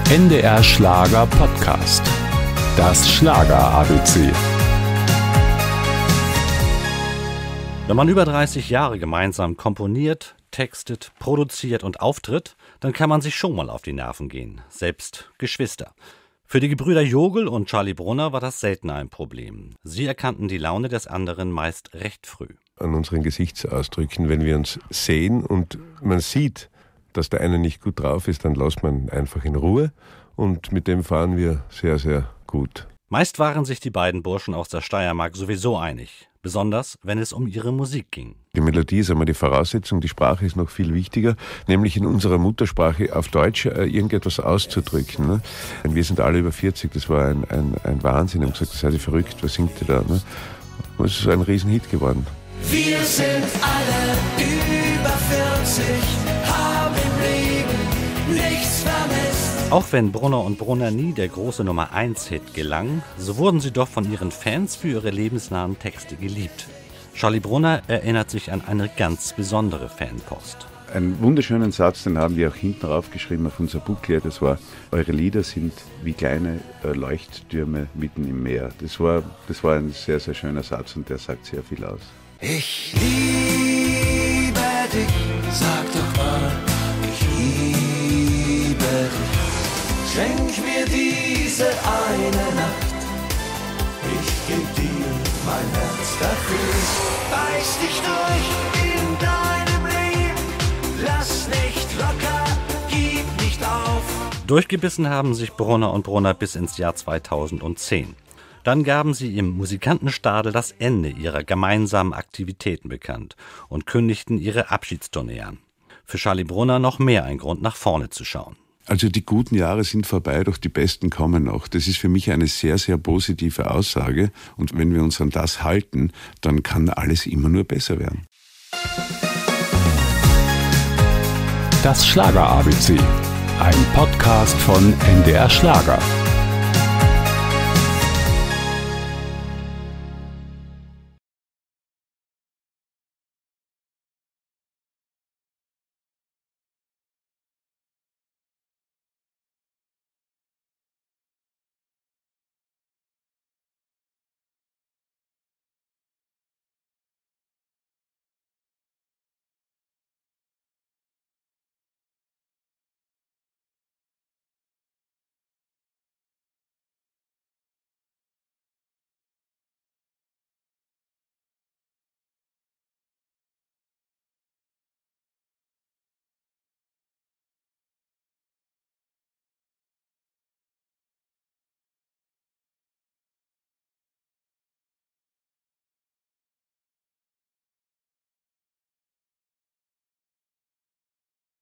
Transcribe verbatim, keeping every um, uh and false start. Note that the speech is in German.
N D R Schlager Podcast. Das Schlager-A B C. Wenn man über dreißig Jahre gemeinsam komponiert, textet, produziert und auftritt, dann kann man sich schon mal auf die Nerven gehen, selbst Geschwister. Für die Gebrüder Jogl und Charlie Brunner war das selten ein Problem. Sie erkannten die Laune des anderen meist recht früh. An unseren Gesichtsausdrücken, wenn wir uns sehen und man sieht, dass der eine nicht gut drauf ist, dann lässt man einfach in Ruhe und mit dem fahren wir sehr, sehr gut. Meist waren sich die beiden Burschen aus der Steiermark sowieso einig, besonders wenn es um ihre Musik ging. Die Melodie ist einmal die Voraussetzung, die Sprache ist noch viel wichtiger, nämlich in unserer Muttersprache auf Deutsch äh, irgendetwas auszudrücken. Ne? Wir sind alle über vierzig, das war ein, ein, ein Wahnsinn. Ich habe gesagt, seid ihr verrückt, was singt ihr da? Ne? Und es ist ein Riesenhit geworden. Wir sind alle über vierzig, haben im Leben nichts vermisst. Auch wenn Brunner und Brunner nie der große Nummer eins Hit gelang, so wurden sie doch von ihren Fans für ihre lebensnahen Texte geliebt. Charlie Brunner erinnert sich an eine ganz besondere Fanpost. Einen wunderschönen Satz, den haben wir auch hinten drauf geschrieben auf unser Booklet, das war: Eure Lieder sind wie kleine äh, Leuchttürme mitten im Meer. Das war, das war ein sehr, sehr schöner Satz und der sagt sehr viel aus. Ich liebe dich, sag doch mal, ich liebe dich. Schenk mir diese eine Nacht, ich geb dir mein Herz dafür. Beiß dich durch in deinem Leben, lass nicht locker, gib nicht auf. Durchgebissen haben sich Brunner und Brunner bis ins Jahr zweitausendzehn. Dann gaben sie im Musikantenstadel das Ende ihrer gemeinsamen Aktivitäten bekannt und kündigten ihre Abschiedstournee an. Für Charlie Brunner noch mehr ein Grund, nach vorne zu schauen. Also die guten Jahre sind vorbei, doch die besten kommen noch. Das ist für mich eine sehr, sehr positive Aussage. Und wenn wir uns an das halten, dann kann alles immer nur besser werden. Das Schlager-A B C. Ein Podcast von N D R Schlager.